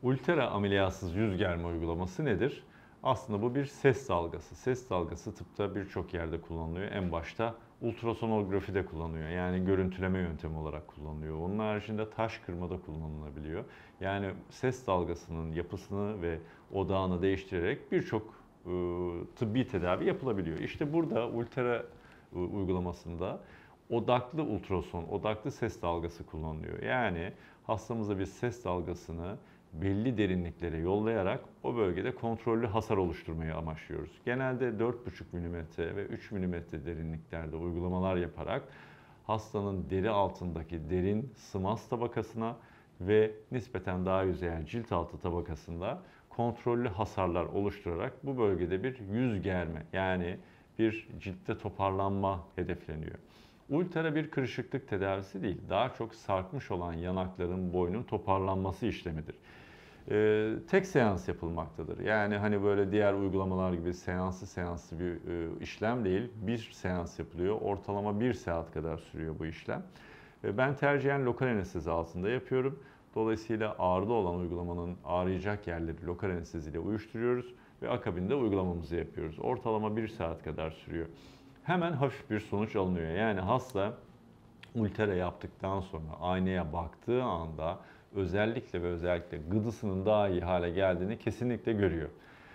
Ultra ameliyatsız yüz germe uygulaması nedir? Aslında bu bir ses dalgası. Ses dalgası tıpta birçok yerde kullanılıyor. En başta ultrasonografide kullanılıyor. Yani görüntüleme yöntemi olarak kullanılıyor. Onun haricinde taş kırmada kullanılabiliyor. Yani ses dalgasının yapısını ve odağını değiştirerek birçok tıbbi tedavi yapılabiliyor. İşte burada ultra uygulamasında odaklı ultrason, odaklı ses dalgası kullanılıyor. Yani hastamıza bir ses dalgasını belli derinliklere yollayarak o bölgede kontrollü hasar oluşturmayı amaçlıyoruz. Genelde 4,5 mm ve 3 mm derinliklerde uygulamalar yaparak hastanın deri altındaki derin sımas tabakasına ve nispeten daha yüzeyel cilt altı tabakasında kontrollü hasarlar oluşturarak bu bölgede bir yüz germe yani bir ciltte toparlanma hedefleniyor. Ultra bir kırışıklık tedavisi değil, daha çok sarkmış olan yanakların, boynun toparlanması işlemidir. Tek seans yapılmaktadır. Yani hani böyle diğer uygulamalar gibi seanslı bir işlem değil. Bir seans yapılıyor. Ortalama 1 saat kadar sürüyor bu işlem. Ben tercihen lokal anestezi altında yapıyorum. Dolayısıyla ağrılı olan uygulamanın ağrıyacak yerleri lokal anestezi ile uyuşturuyoruz ve akabinde uygulamamızı yapıyoruz. Ortalama 1 saat kadar sürüyor. Hemen hafif bir sonuç alınıyor. Yani hasta ultra yaptıktan sonra aynaya baktığı anda özellikle gıdısının daha iyi hale geldiğini kesinlikle görüyor.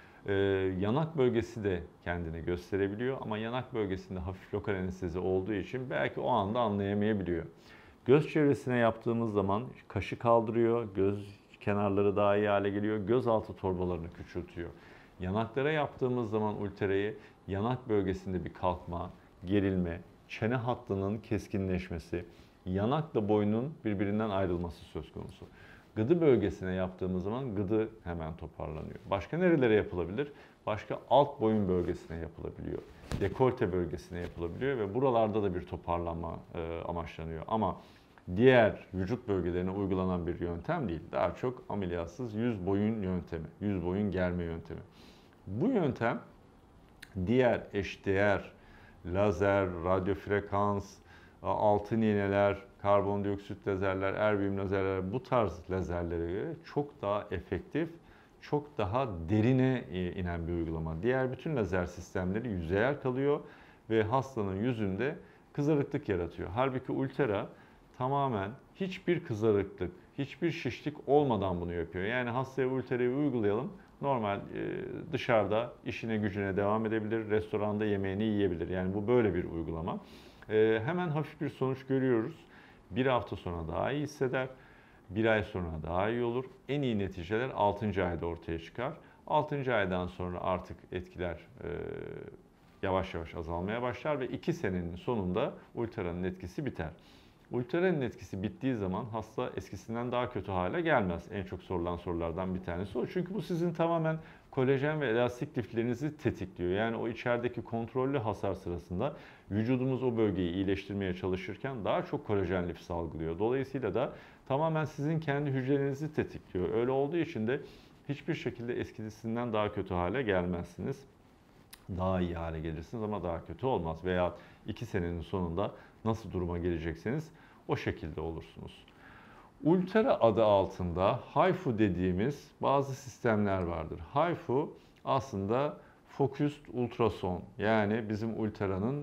Yanak bölgesi de kendini gösterebiliyor ama yanak bölgesinde hafif lokal anestezi olduğu için belki o anda anlayamayabiliyor. Göz çevresine yaptığımız zaman kaşı kaldırıyor, göz kenarları daha iyi hale geliyor, gözaltı torbalarını küçültüyor. Yanaklara yaptığımız zaman ultrayı yanak bölgesinde bir kalkma, gerilme, çene hattının keskinleşmesi, yanakla boynun birbirinden ayrılması söz konusu. Gıdı bölgesine yaptığımız zaman gıdı hemen toparlanıyor. Başka nerelere yapılabilir? Başka alt boyun bölgesine yapılabiliyor. Dekolte bölgesine yapılabiliyor ve buralarda da bir toparlanma amaçlanıyor. Ama diğer vücut bölgelerine uygulanan bir yöntem değil. Daha çok ameliyatsız yüz boyun yöntemi, yüz boyun germe yöntemi. Bu yöntem diğer eşdeğer lazer, radyo frekans, altın iğneler, karbondioksit lazerler, erbium lazerler bu tarz lazerlere göre çok daha efektif, çok daha derine inen bir uygulama. Diğer bütün lazer sistemleri yüzeyel kalıyor ve hastanın yüzünde kızarıklık yaratıyor. Halbuki ultra tamamen hiçbir kızarıklık, hiçbir şişlik olmadan bunu yapıyor. Yani hastaya ultrayı uygulayalım. Normal dışarıda işine gücüne devam edebilir, restoranda yemeğini yiyebilir. Yani bu böyle bir uygulama. Hemen hafif bir sonuç görüyoruz. Bir hafta sonra daha iyi hisseder, bir ay sonra daha iyi olur. En iyi neticeler 6. ayda ortaya çıkar. 6. aydan sonra artık etkiler yavaş yavaş azalmaya başlar ve 2 senenin sonunda ultranın etkisi biter. Ultra'nın etkisi bittiği zaman hasta eskisinden daha kötü hale gelmez. En çok sorulan sorulardan bir tanesi o. Çünkü bu sizin tamamen kolajen ve elastik liflerinizi tetikliyor. Yani o içerideki kontrollü hasar sırasında vücudumuz o bölgeyi iyileştirmeye çalışırken daha çok kolajen lif salgılıyor. Dolayısıyla da tamamen sizin kendi hücrelerinizi tetikliyor. Öyle olduğu için de hiçbir şekilde eskisinden daha kötü hale gelmezsiniz. Daha iyi hale gelirsiniz ama daha kötü olmaz. Veya 2 senenin sonunda nasıl duruma gelecekseniz o şekilde olursunuz. Ultra adı altında HIFU dediğimiz bazı sistemler vardır. HIFU aslında Focused Ultrason, yani bizim ultranın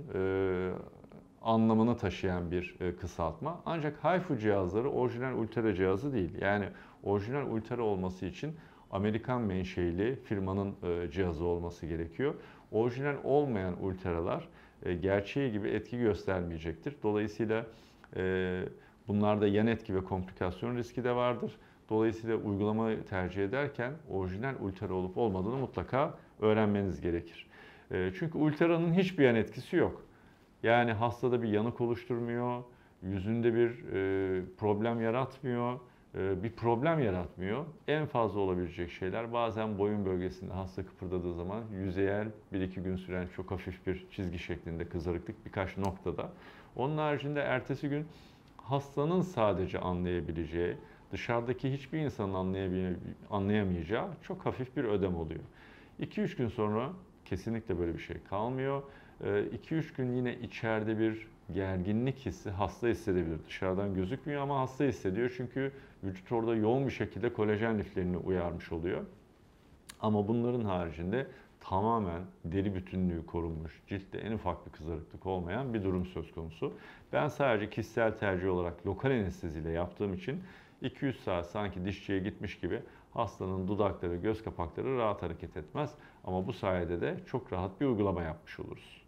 anlamını taşıyan bir kısaltma. Ancak HIFU cihazları orijinal ultra cihazı değil. Yani orijinal ultra olması için Amerikan menşeili firmanın cihazı olması gerekiyor. Orijinal olmayan ultralar gerçeği gibi etki göstermeyecektir. Dolayısıyla bunlarda yan etki ve komplikasyon riski de vardır. Dolayısıyla uygulamayı tercih ederken orijinal ultra olup olmadığını mutlaka öğrenmeniz gerekir. Çünkü ultranın hiçbir yan etkisi yok. Yani hastada bir yanık oluşturmuyor, yüzünde bir problem yaratmıyor, bir problem yaratmıyor. En fazla olabilecek şeyler bazen boyun bölgesinde hasta kıpırdadığı zaman yüzeyel 1-2 gün süren çok hafif bir çizgi şeklinde kızarıklık birkaç noktada. Onun haricinde ertesi gün hastanın sadece anlayabileceği, dışarıdaki hiçbir insanın anlayamayacağı çok hafif bir ödem oluyor. 2-3 gün sonra kesinlikle böyle bir şey kalmıyor. 2-3 gün yine içeride bir gerginlik hissi hasta hissedebilir. Dışarıdan gözükmüyor ama hasta hissediyor çünkü vücut orada yoğun bir şekilde kolajen liflerini uyarmış oluyor. Ama bunların haricinde tamamen deri bütünlüğü korunmuş, ciltte en ufak bir kızarıklık olmayan bir durum söz konusu. Ben sadece kişisel tercih olarak lokal anesteziyle yaptığım için 200 saat sanki dişçiye gitmiş gibi hastanın dudakları, göz kapakları rahat hareket etmez. Ama bu sayede de çok rahat bir uygulama yapmış oluruz.